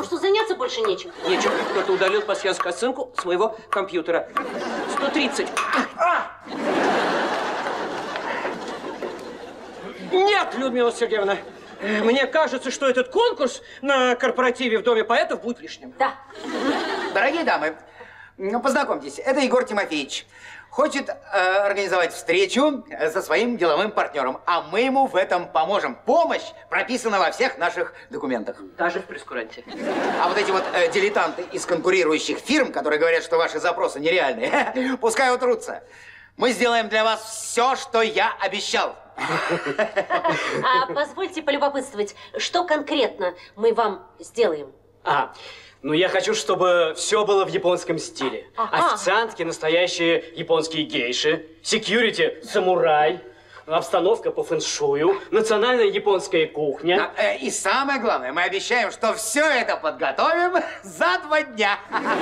что заняться больше нечем. Нечем. Кто-то удалил пассианскую оценку своего компьютера. 130. Нет, Людмила Сергеевна. Мне кажется, что этот конкурс на корпоративе в Доме поэтов будет лишним. Да. Дорогие дамы, познакомьтесь, это Егор Тимофеевич. Хочет организовать встречу со своим деловым партнером, а мы ему в этом поможем. Помощь прописана во всех наших документах. Даже в прейскуранте. А вот эти вот дилетанты из конкурирующих фирм, которые говорят, что ваши запросы нереальные, пускай утрутся. Мы сделаем для вас все, что я обещал. А позвольте полюбопытствовать, что конкретно мы вам сделаем? Ну, я хочу, чтобы все было в японском стиле. Официантки, настоящие японские гейши, секьюрити, самурай, обстановка по фэншую, национальная японская кухня. И самое главное, мы обещаем, что все это подготовим за 2 дня.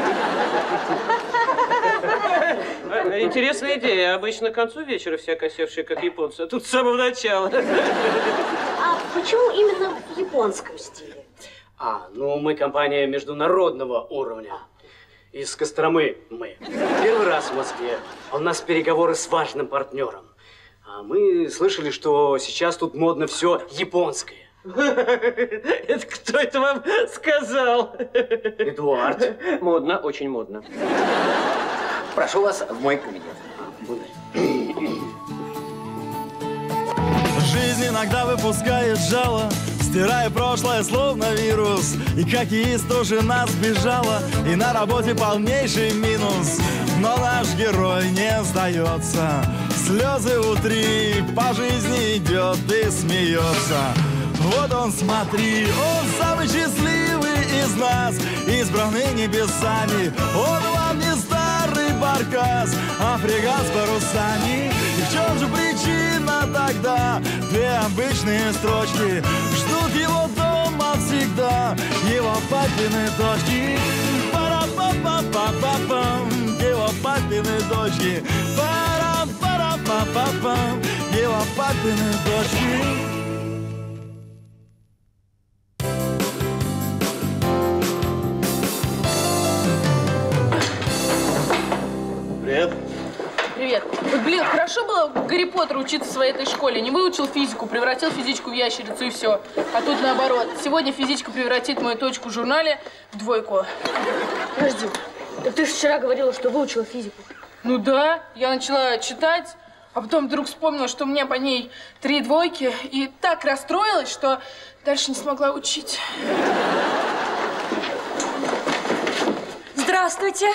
Интересная идея. Обычно к концу вечера все окосевшие, как японцы. А тут с самого начала. А почему именно в японском стиле? Ну, мы компания международного уровня. Из Костромы мы. Первый раз в Москве. У нас переговоры с важным партнером. А мы слышали, что сейчас тут модно все японское. Это кто это вам сказал? Эдуард. Модно, очень модно. Прошу вас в мой кабинет. Жизнь иногда выпускает жало, стирая прошлое, словно вирус. И хоккеист тоже нас бежала, и на работе полнейший минус. Но наш герой не сдается, слезы утри, по жизни идет и смеется. Вот он, смотри, он самый счастливый из нас, избранный небесами. Он вам не старый баркас, а фрегат с парусами. И в чем же причина тогда? 2 обычные строчки ждут его дома всегда, его папины дочки. Пара-па-па-па-па-пам, его папины дочки. Пара-пара-па-па-пам, его папины дочки. Привет. Привет. Вот, блин, хорошо было Гарри Поттеру учиться в своей этой школе. Не выучил физику, превратил физичку в ящерицу и все. А тут наоборот. Сегодня физичка превратит мою точку в журнале в 2. Подожди, так ты же вчера говорила, что выучила физику. Ну да, я начала читать, а потом вдруг вспомнила, что у меня по ней 3 двойки, и так расстроилась, что дальше не смогла учить. Здравствуйте.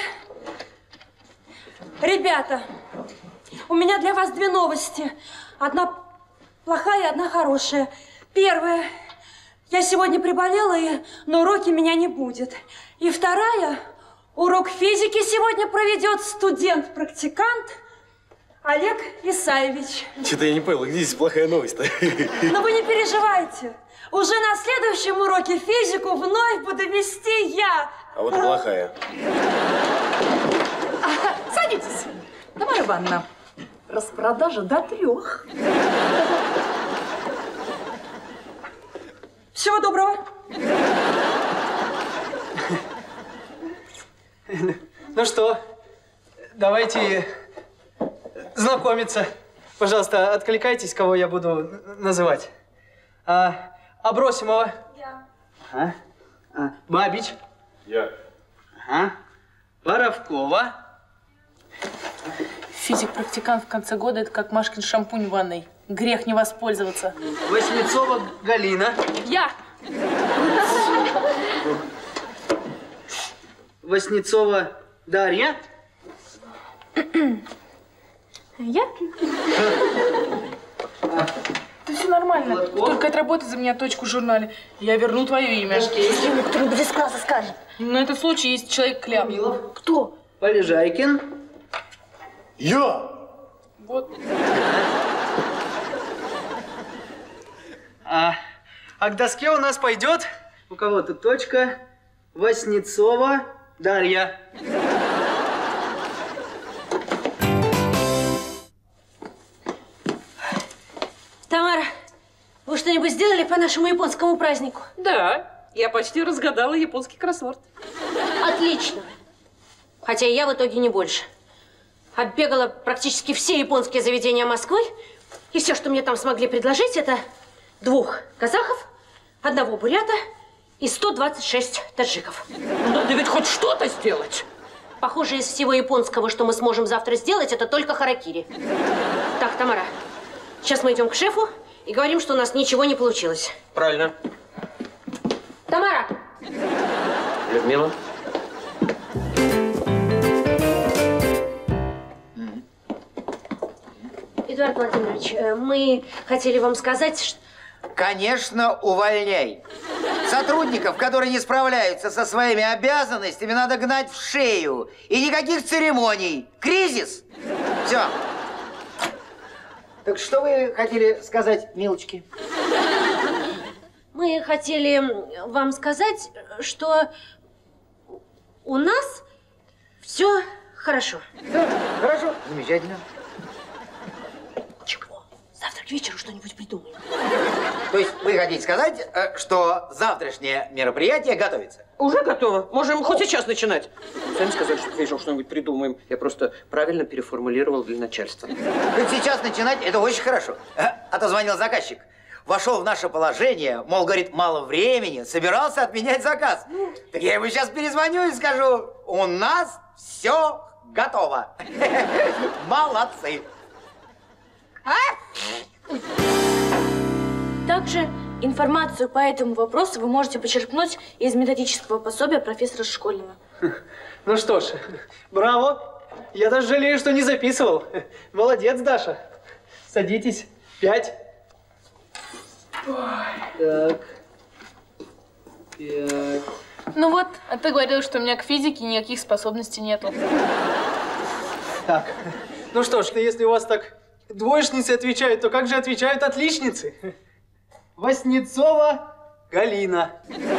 Ребята, у меня для вас 2 новости. Одна плохая, одна хорошая. Первая. Я сегодня приболела, и на уроке меня не будет. И вторая. Урок физики сегодня проведет студент-практикант Олег Исаевич. Что-то я не понял, где здесь плохая новость-то? Но вы не переживайте. Уже на следующем уроке физику вновь буду вести я. А вот и плохая. Садитесь. Тамара Ивановна, распродажа до 3. Всего доброго. Ну что, давайте знакомиться. Пожалуйста, откликайтесь, кого я буду называть. Абросимова. Я. Бабич. Я. Боровкова. Физик-практикант в конце года – это как Машкин шампунь в ванной. Грех не воспользоваться. Васнецова Галина. Я! Васнецова Дарья. Я? Да все нормально. Только отработай за меня точку в журнале. Я верну твое имя. Ему кто-нибудь из класса скажет. На этот случай есть человек-кляп. Кто? Полежайкин. Я! Вот. А к доске у нас пойдет, у кого тут точка, Васнецова Дарья. Тамара, вы что-нибудь сделали по нашему японскому празднику? Да, Я почти разгадала японский кроссворд. Отлично. Хотя я в итоге не больше. Оббегала практически все японские заведения Москвы. И все, что мне там смогли предложить, это 2 казахов, 1 бурята и 126 таджиков. Надо ведь хоть что-то сделать. Похоже, из всего японского, что мы сможем завтра сделать, это только харакири. Так, Тамара, сейчас мы идем к шефу и говорим, что у нас ничего не получилось. Правильно. Тамара! Людмила? Эдуард Владимирович, мы хотели вам сказать, что... Конечно, увольняй. Сотрудников, которые не справляются со своими обязанностями, надо гнать в шею. И никаких церемоний. Кризис. Все. Так что вы хотели сказать, милочки? Мы хотели вам сказать, что у нас все хорошо. Да, хорошо. Замечательно. Чего? Завтра к вечеру что-нибудь придумаем. То есть вы хотите сказать, что завтрашнее мероприятие готовится? Уже готово. Можем хоть сейчас начинать. Сами сказали, что к вечеру что-нибудь придумаем. Я просто правильно переформулировал для начальства. Хоть сейчас начинать, это очень хорошо. А то звонил заказчик. Вошел в наше положение, мол, говорит, мало времени, собирался отменять заказ. Так я ему сейчас перезвоню и скажу, у нас все готово. Молодцы. Также информацию по этому вопросу вы можете почерпнуть из методического пособия профессора Школьного. Ну что ж, браво! Я даже жалею, что не записывал. Молодец, Даша. Садитесь. 5. Так. 5. Ну вот, а ты говорил, что у меня к физике никаких способностей нету. Так, ну что ж, если у вас так двоечницы отвечают, то как же отвечают отличницы? Васнецова Галина.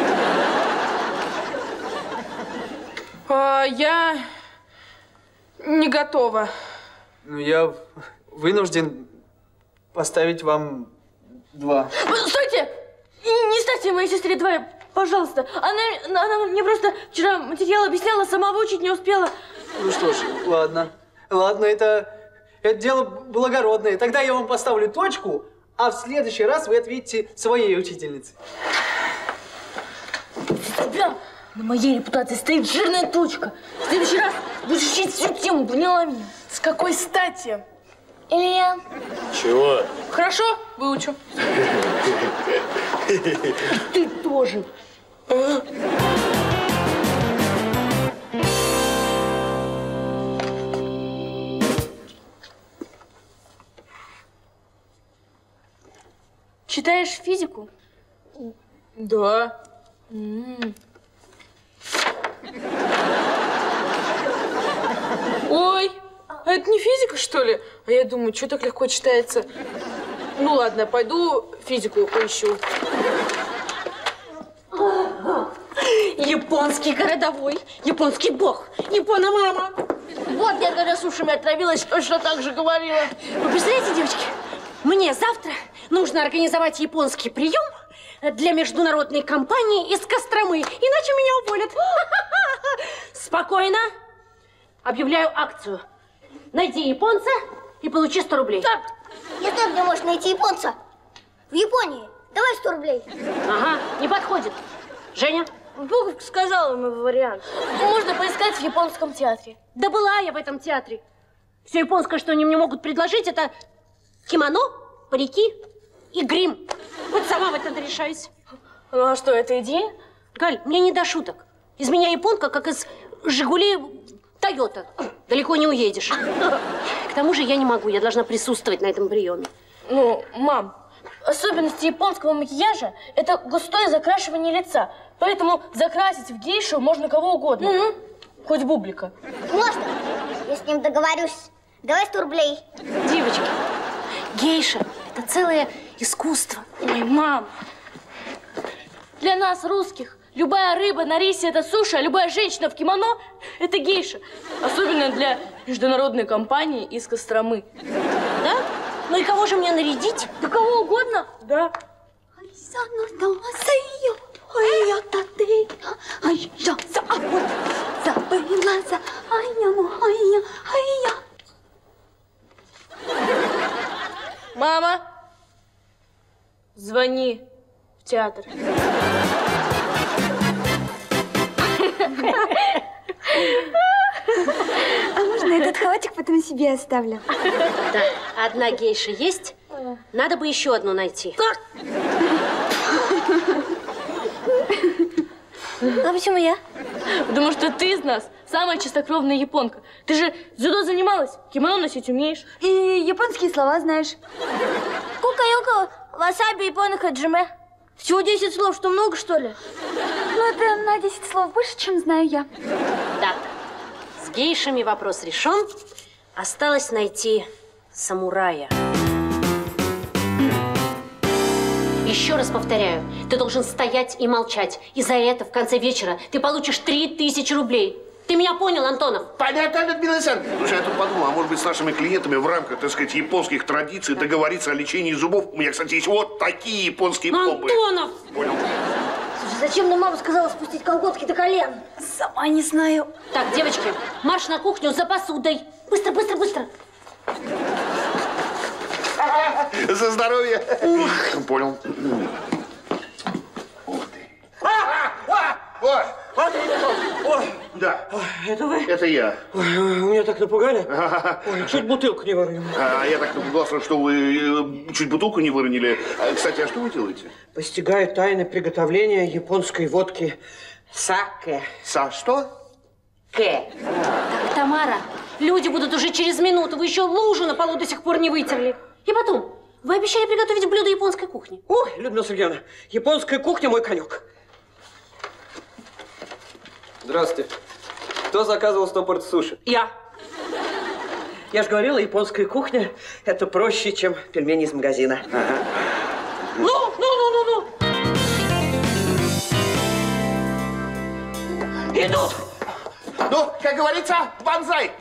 Я не готова. Ну, я вынужден поставить вам 2. Стойте! Не ставьте моей сестре 2, пожалуйста. Она мне просто вчера материал объясняла, сама выучить не успела. Ну что ж, ладно. Ладно, это дело благородное. Тогда я вам поставлю точку, а в следующий раз вы ответите своей учительнице. Тебя на моей репутации стоит жирная точка. В следующий раз будешь учить всю тему, поняла меня? С какой стати? Илья. Чего? Хорошо, выучу. Ты тоже. Читаешь физику? Да. Ой, а это не физика, что ли? А я думаю, что так легко читается? Ну ладно, пойду физику поищу. Японский городовой, японский бог, Япона-мама. Вот я, когда сушами отравилась, точно так же говорила. Вы представляете, девочки, мне завтра нужно организовать японский прием для международной компании из Костромы, иначе меня уволят. Спокойно. Объявляю акцию. Найди японца и получи 100 рублей. Так, я знаю, где можно найти японца. В Японии. Давай 100 рублей. Ага, не подходит. Женя? Бог сказал ему вариант. Можно поискать в японском театре. Да была я в этом театре. Все японское, что они мне могут предложить, это кимоно, парики и грим. Вот сама в этом решаюсь. Ну а что, это идея? Галь, мне не до шуток. Из меня японка, как из «Жигули» Тойота. Далеко не уедешь. К тому же я не могу, я должна присутствовать на этом приеме. Ну, мам, особенность японского макияжа – это густое закрашивание лица. Поэтому закрасить в гейшу можно кого угодно. Хоть бублика. Можно. Я с ним договорюсь. Давай 100 рублей. Девочки, гейша – это целое искусство. Ой, мам, для нас, русских, любая рыба на рисе – это суши, а любая женщина в кимоно – это гейша. Особенно для международной компании из Костромы. Да? Ну и кого же мне нарядить? Да кого угодно. Да. Ой, театр. А можно этот халатик потом себе оставлю? Да, одна гейша есть. Надо бы еще одну найти. А почему я? Потому что ты из нас самая чистокровная японка. Ты же дзюдо занималась, кимоно носить умеешь. И японские слова знаешь. Кука-юка, васаби, япона, хаджиме. Всего 10 слов, что много, что ли? Ну, это на 10 слов больше, чем знаю я. Так, с гейшами вопрос решен. Осталось найти самурая. Еще раз повторяю, ты должен стоять и молчать. И за это в конце вечера ты получишь 3000 рублей. Ты меня понял, Антонов? Понятно, Людмила Александровна. Слушай, я тут подумал, а может быть с нашими клиентами в рамках, так сказать, японских традиций договориться о лечении зубов. У меня, кстати, есть вот такие японские пломбы. Антонов! Понял. Слушай, зачем нам мама сказала спустить колготки до колен? Сама не знаю. Так, девочки, марш на кухню за посудой. Быстро, быстро, быстро. За здоровье. Понял. Ух ты. Ой, Да. это вы? Это я. Ой, вы меня так напугали. Ой, чуть бутылку не выронил. Я так напугался, что вы чуть бутылку не выронили. Кстати, а что вы делаете? Постигаю тайны приготовления японской водки саке. Что? Так, Тамара, люди будут уже через минуту. Вы еще лужу на полу до сих пор не вытерли. И потом, вы обещали приготовить блюдо японской кухни. Ой, Людмила Сергеевна, японская кухня мой конек. Здравствуйте. Кто заказывал 100 порций суши? Я. Я же говорила, японская кухня – это проще, чем пельмени из магазина. Ну! Идут! Ну, как говорится, бонзай!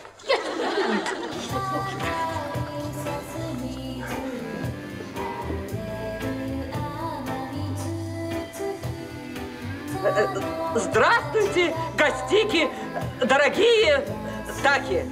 Здравствуйте, гостики, дорогие таки.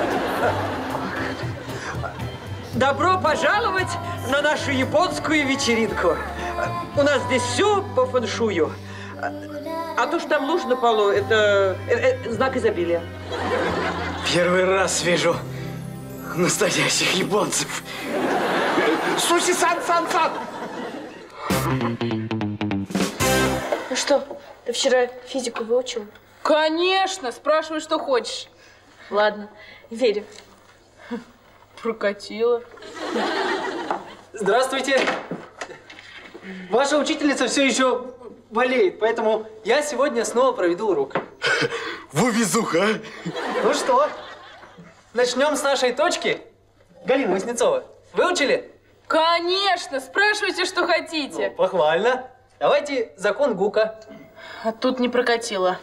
Добро пожаловать на нашу японскую вечеринку. У нас здесь все по фэншую. А то, что там лужа на полу, это знак изобилия. Первый раз вижу настоящих японцев. Суши-сан-сан-сан! Ну что, ты вчера физику выучил? Конечно, спрашивай, что хочешь. Ладно, верю. Прокатило. Здравствуйте. Ваша учительница все еще болеет, поэтому я сегодня снова проведу урок. Вовезуха, а? Ну что, начнем с нашей точки? Галина Васнецова, выучили? Конечно, спрашивайте, что хотите. Ну, похвально. Давайте закон Гука. А тут не прокатило.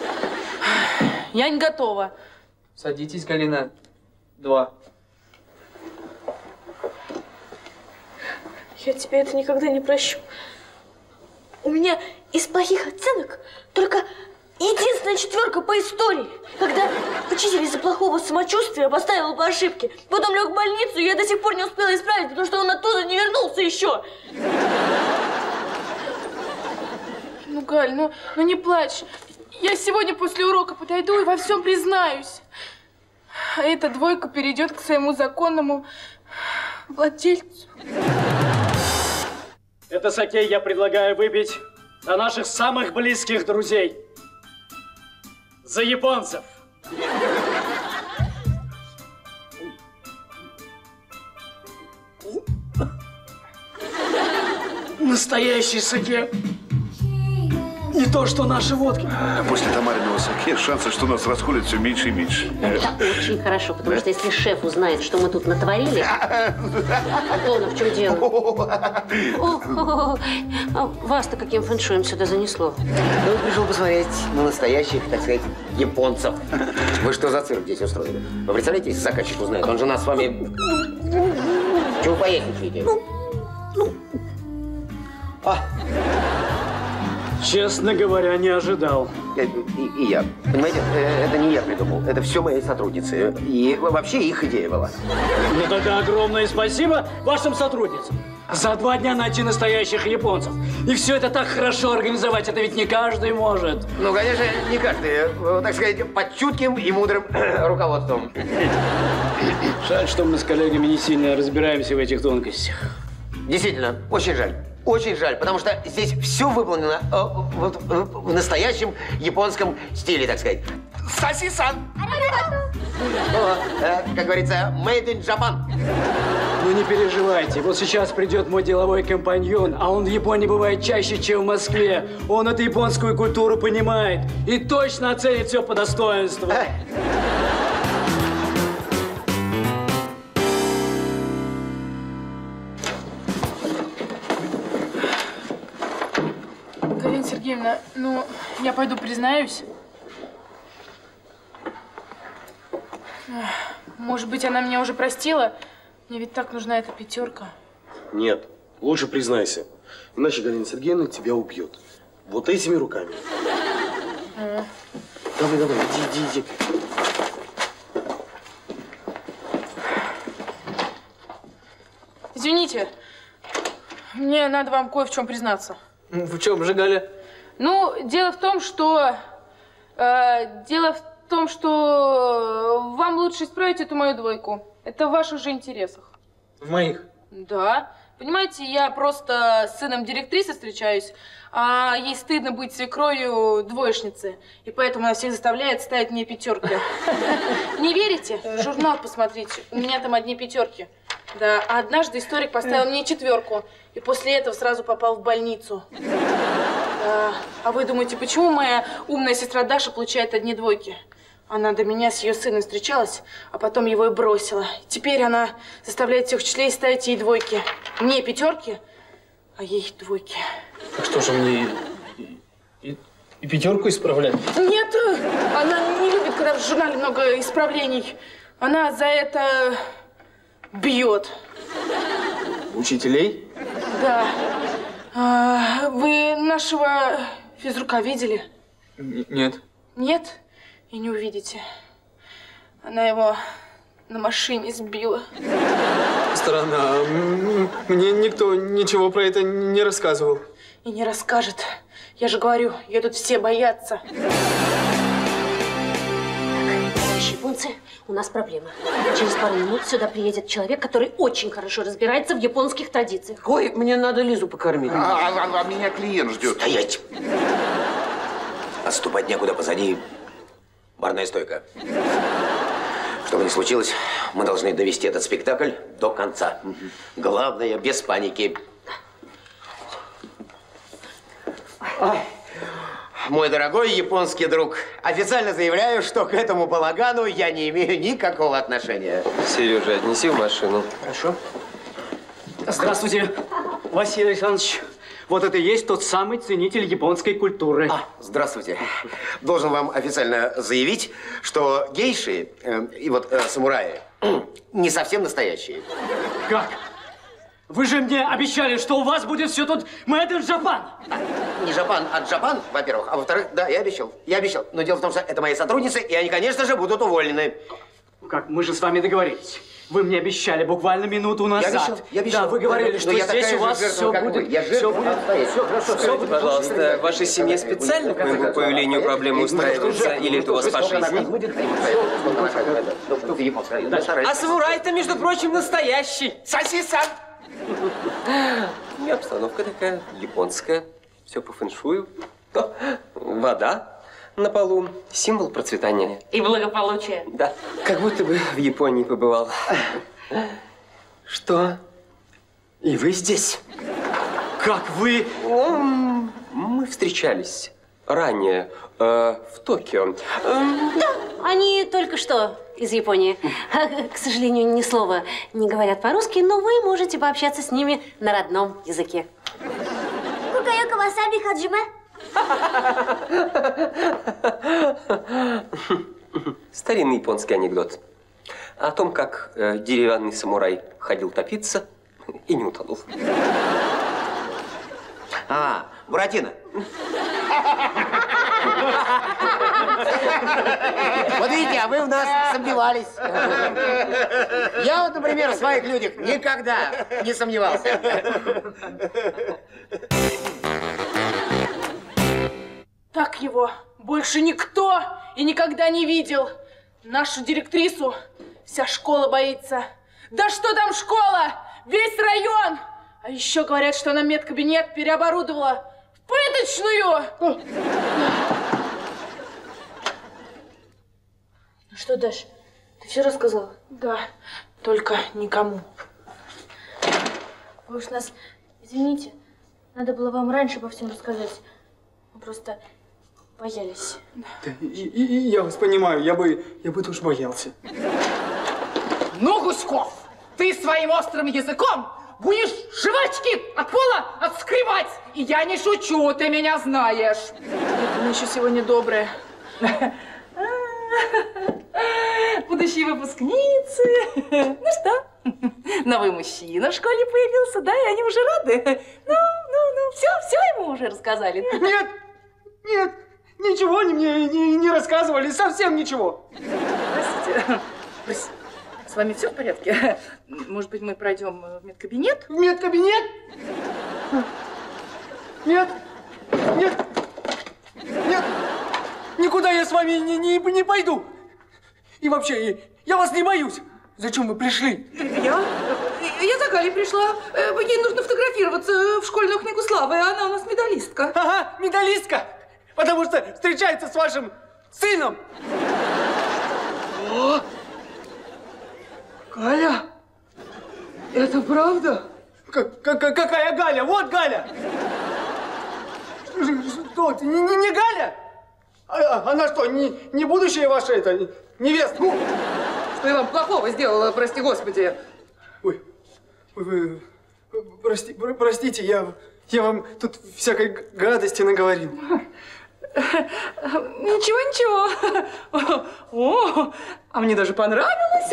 Я не готова. Садитесь, Галина. 2. Я тебе это никогда не прощу. У меня из плохих оценок только единственная 4 по истории. Когда учитель из-за плохого самочувствия поставил по ошибке. Потом лег в больницу, и я до сих пор не успела исправить, потому что он оттуда не вернулся еще. Ну, Галь, ну не плачь. Я сегодня после урока подойду и во всем признаюсь. А эта 2 перейдет к своему законному владельцу. Это саке я предлагаю выпить за наших самых близких друзей. За японцев. Настоящий саке. Не то, что наши водки. После Тамариного саке шансы, что нас расходят, все меньше и меньше. Это очень хорошо, потому что если шеф узнает, что мы тут натворили... Антонов, в чем дело? Вас-то каким фэншуем сюда занесло? Ну, пришел посмотреть на настоящих, так сказать, японцев. Вы что за цирк здесь устроили? Вы представляете, если заказчик узнает, он же нас с вами... Чего вы поясничаете? Честно говоря, не ожидал. И я. Понимаете, это не я придумал. Это все мои сотрудницы. И вообще их идея была. Ну тогда огромное спасибо вашим сотрудницам. За 2 дня найти настоящих японцев. И все это так хорошо организовать, это ведь не каждый может. Ну, конечно, не каждый. Так сказать, под чутким и мудрым руководством. Жаль, что мы с коллегами не сильно разбираемся в этих тонкостях. Действительно, очень жаль. Очень жаль, потому что здесь все выполнено в настоящем японском стиле, так сказать. Саси-сан! Как говорится, made in Japan. Ну не переживайте, вот сейчас придет мой деловой компаньон, а он в Японии бывает чаще, чем в Москве. Он эту японскую культуру понимает и точно оценит все по достоинству. Галина Сергеевна, ну, я пойду признаюсь. Может быть, она меня уже простила? Мне ведь так нужна эта 5. Нет, лучше признайся. Иначе Галина Сергеевна тебя убьет. Вот этими руками. Давай, давай, иди. Извините, мне надо вам кое в чем признаться. В чем же, Галя? Ну, дело в том, что вам лучше исправить эту мою 2. Это в ваших же интересах. В моих? Да. Понимаете, я просто с сыном директрисы встречаюсь, а ей стыдно быть свекровью двоечницы. И поэтому она всех заставляет ставить мне 5. Не верите? Журнал посмотрите. У меня там одни 5. Да, а однажды историк поставил мне 4. И после этого сразу попал в больницу. Да. А вы думаете, почему моя умная сестра Даша получает одни 2? Она до меня с ее сыном встречалась, а потом его и бросила. Теперь она заставляет всех учителей ставить ей 2. Мне 5, а ей 2. Так что же мне и 5 исправлять? Нет, она не любит, когда в журнале много исправлений. Она за это бьет. Учителей? Да. Вы нашего физрука видели? Нет. Нет? И не увидите. Она его на машине сбила. Странно. Мне никто ничего про это не рассказывал. И не расскажет. Я же говорю, ее тут все боятся. Товарищи японцы, у нас проблема. Через пару минут сюда приедет человек, который очень хорошо разбирается в японских традициях. Ой, мне надо Лизу покормить. А меня клиент ждет. Стоять! Отступать некуда, позади барная стойка. Что бы ни случилось, мы должны довести этот спектакль до конца. Главное, без паники. Мой дорогой японский друг, официально заявляю, что к этому балагану я не имею никакого отношения. Сережа, отнеси в машину. Хорошо. Здравствуйте, Василий Александрович. Вот это и есть тот самый ценитель японской культуры. Здравствуйте. Должен вам официально заявить, что гейши и вот самураи не совсем настоящие. Как? Вы же мне обещали, что у вас будет все тут made in Japan. Не Japan, а Japan, во-первых. А во-вторых, да, я обещал. Я обещал. Но дело в том, что это мои сотрудницы, и они, конечно же, будут уволены. Как? Мы же с вами договорились. Вы мне обещали буквально минуту назад. Я обещал. Да, вы говорили, что здесь у вас все будет. Все будет. Все хорошо. Все будет. Пожалуйста, в вашей семье специально к моему появлению проблемы устраиваются, или это у вас по жизни? А самурай-то, между прочим, настоящий. Соси-сан! И обстановка такая японская. Все по фэншую. Вода на полу. Символ процветания. И благополучия. Да. Как будто бы в Японии побывал. Что? И вы здесь? Как вы? Мы встречались ранее в Токио. Да, они только что из Японии. К сожалению, ни слова не говорят по-русски, но вы можете пообщаться с ними на родном языке. Кукайока васаби хаджиме. Старинный японский анекдот о том, как деревянный самурай ходил топиться и не утонул. Буратино. Вот видите, а вы в нас сомневались. Я вот, например, в своих людях никогда не сомневался. Так его больше никто и никогда не видел. Нашу директрису вся школа боится. Да что там школа? Весь район! А еще говорят, что она медкабинет переоборудовала в пыточную! Ну что, Даш, ты все рассказала? Да, только никому. Вы уж нас извините, надо было вам раньше обо всем рассказать. Мы просто боялись. Да, я вас понимаю, я бы тоже боялся. Ну, Гуськов, ты своим острым языком будешь жвачки от пола отскребать. И я не шучу, ты меня знаешь. Это мы еще сегодня доброе. Будущие выпускницы. Ну что, новый мужчина в школе появился, да, и они уже рады. Ну, все ему уже рассказали. Нет, ничего мне не рассказывали, совсем ничего. Простите, с вами все в порядке? Может быть, мы пройдем в медкабинет? В медкабинет? Нет, никуда я с вами не пойду. И вообще, я вас не боюсь. Зачем вы пришли? Я за Галей пришла. Ей нужно фотографироваться в школьную книгу славы, а она у нас медалистка. Ага, медалистка. Потому что встречается с вашим сыном. О! Галя, это правда? Какая Галя? Вот Галя. Что ты, не Галя? Она что, не будущая ваша невестка? Что я вам плохого сделала, прости господи? Ой, вы простите, я вам тут всякой гадости наговорил. Ничего. О, а мне даже понравилось.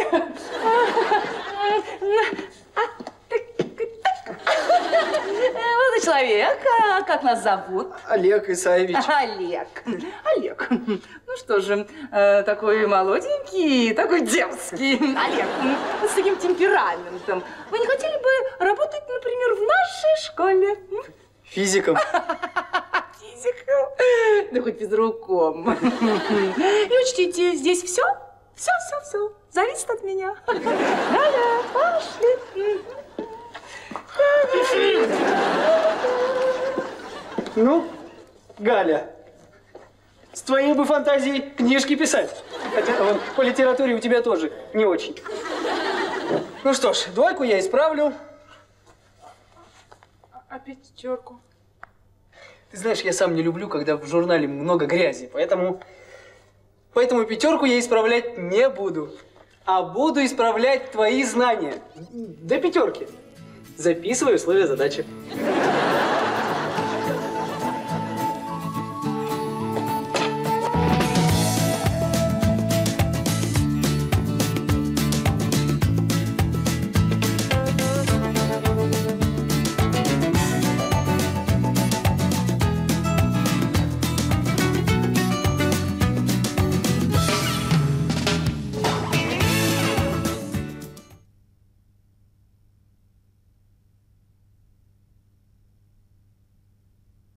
Молодой человек, как нас зовут? Олег Исаевич. Олег. Ну что же, такой молоденький, такой дерзкий. Олег, с таким темпераментом. Вы не хотели бы работать, например, в нашей школе? Физиком. Физиком? Да хоть физруком. И учтите, здесь все зависит от меня. Да-да, пошли. Ну, Галя, с твоей бы фантазией книжки писать. Хотя по литературе у тебя тоже не очень. Ну что ж, двойку я исправлю. А пятерку? Ты знаешь, я сам не люблю, когда в журнале много грязи, поэтому пятерку я исправлять не буду. А буду исправлять твои знания. До пятерки. Записывай условия задачи.